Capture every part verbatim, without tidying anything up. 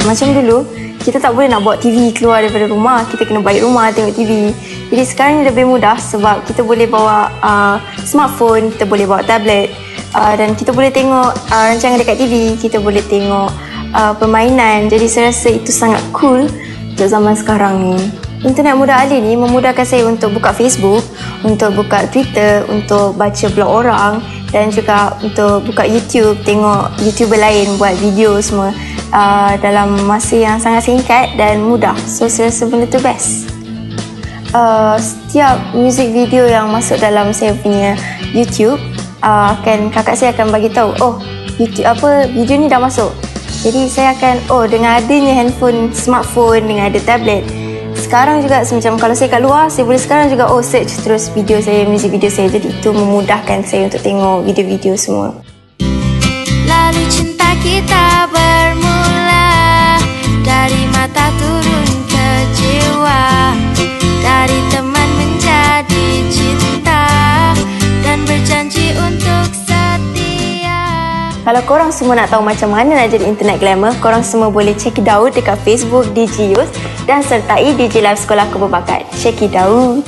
Macam dulu, kita tak boleh nak bawa T V keluar daripada rumah. Kita kena balik rumah tengok T V. Jadi sekarang ni lebih mudah sebab kita boleh bawa uh, smartphone, kita boleh bawa tablet uh, dan kita boleh tengok uh, rancangan dekat T V, kita boleh tengok uh, permainan. Jadi saya rasa itu sangat cool untuk zaman sekarang ni. Internet mudah alih ni memudahkan saya untuk buka Facebook, untuk buka Twitter, untuk baca blog orang dan juga untuk buka YouTube, tengok YouTuber lain buat video semua uh, dalam masa yang sangat singkat dan mudah. So saya rasa benda tu best. Uh, setiap music video yang masuk dalam saya punya YouTube, uh, akan kakak saya akan bagi tahu, oh YouTube apa video ni dah masuk. Jadi saya akan, oh dengan adanya handphone, smartphone, dengan ada tablet, sekarang juga macam kalau saya kat luar, saya boleh sekarang juga oh search terus video saya, music video saya. Jadi itu memudahkan saya untuk tengok video-video semua. Lalu cinta kita bermula dari mata turun ke jiwa, dari teman menjadi cinta dan berjanji untuk setia. Kalau korang semua nak tahu macam mana nak jadi internet glamour, korang semua boleh check it out dekat Facebook D J Youth dan sertai D J Live Sekolah Aku Berbakat. Check it out.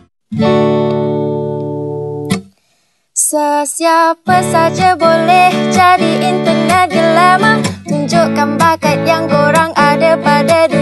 Sesiapa saja boleh jadi internet glamour. Tunjukkan bakat yang korang ada pada